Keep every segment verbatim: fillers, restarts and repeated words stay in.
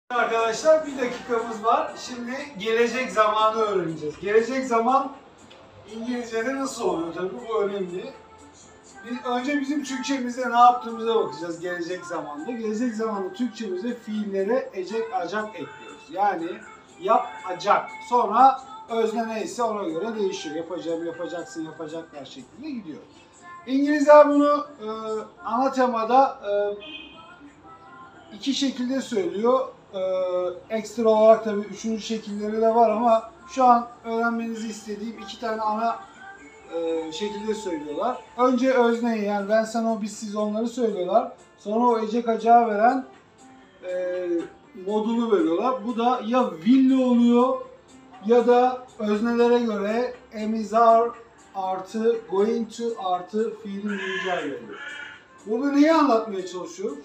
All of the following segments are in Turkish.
Arkadaşlar bir dakikamız var. Şimdi gelecek zamanı öğreneceğiz. Gelecek zaman İngilizce'de nasıl oluyor? Tabii bu önemli. Biz, önce bizim Türkçemizde ne yaptığımıza bakacağız gelecek zamanda. Gelecek zamanda Türkçemizde fiillere ecek acak ekliyoruz. Yani yapacak. Sonra özne neyse ona göre değişiyor. Yapacağım, yapacaksın, yapacaklar şeklinde gidiyor. İngilizler bunu e, ana temada e, iki şekilde söylüyor. Ee, ekstra olarak tabii üçüncü şekilleri de var ama şu an öğrenmenizi istediğim iki tane ana e, şekilde söylüyorlar. Önce özneyi, yani ben sana o biz siz onları söylüyorlar. Sonra o ecek acağı veren e, modulu veriyorlar. Bu da ya will'li oluyor ya da öznelere göre am, is, are artı going to artı fiilin mücadele veriyor. Burada neyi anlatmaya çalışıyorum?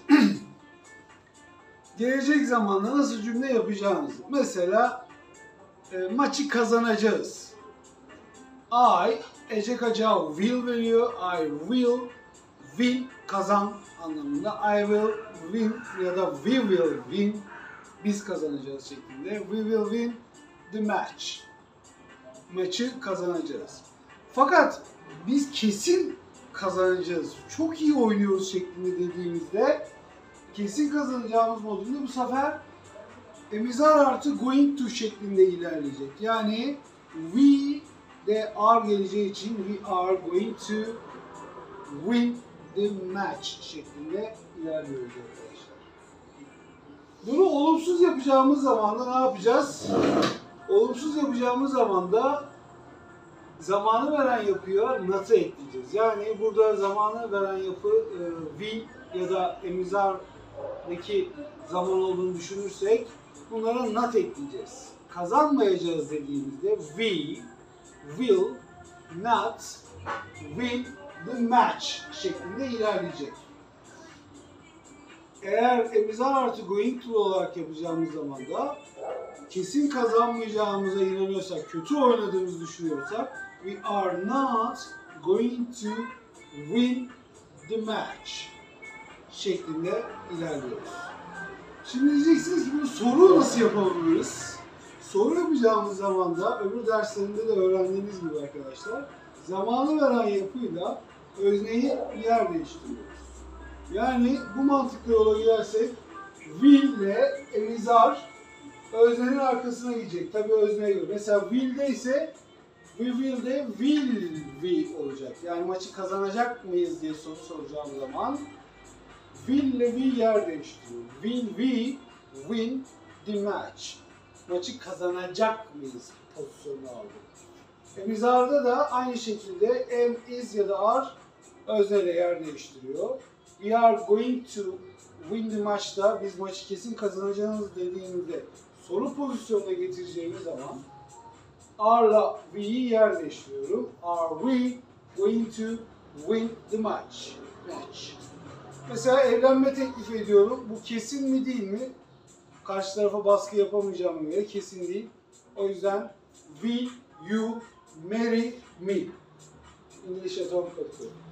Gelecek zamanda nasıl cümle yapacağınızı. Mesela e, maçı kazanacağız. I, ecek acağı will veriyor. I will, win, kazan anlamında. I will win ya da we will win, biz kazanacağız şeklinde. We will win the match. Maçı kazanacağız. Fakat biz kesin kazanacağız, çok iyi oynuyoruz şeklinde dediğimizde kesin kazanacağımız modunda bu sefer emizar artı going to şeklinde ilerleyecek. Yani we de are geleceği için we are going to win the match şeklinde ilerliyoruz arkadaşlar. Bunu olumsuz yapacağımız zaman da ne yapacağız? Olumsuz yapacağımız zaman da zamanı veren yapıya not'ı ekleyeceğiz. Yani burada zamanı veren yapı e, will ya da emizardaki zaman olduğunu düşünürsek bunlara not ekleyeceğiz. Kazanmayacağız dediğimizde we will not win the match şeklinde ilerleyecek. Eğer emizar artı going to olarak yapacağımız zaman da kesin kazanmayacağımıza inanıyorsak, kötü oynadığımızı düşünüyorsak we are not going to win the match şeklinde ilerliyoruz. Şimdi diyeceksiniz ki bu soru nasıl yapabiliriz? Soru yapacağımız zaman da öbür derslerinde de öğrendiğiniz gibi arkadaşlar zamanı veren yapıyla özneyi yer değiştiriyoruz. Yani bu mantıklı yola gidersek will ile emizar öznenin arkasına gidecek. Tabii özneye göre. Mesela will'de ise we will de will we olacak. Yani maçı kazanacak mıyız diye soru soracağım zaman will ile we yer değiştiriyor. Will we win the match? Maçı kazanacak mıyız pozisyonu aldık. Emizarda da aynı şekilde am, is ya da are özneyle yer değiştiriyor. We are going to win the match'ta biz maçı kesin kazanacağız dediğimizde soru pozisyonuna getireceğimiz zaman are'la we'yi yer değiştiriyorum. Are we going to win the match? Match. Mesela evlenme teklif ediyorum. Bu kesin mi değil mi? Karşı tarafa baskı yapamayacağıma göre kesin değil. O yüzden will you marry me? İngilizce tam katılıyorum.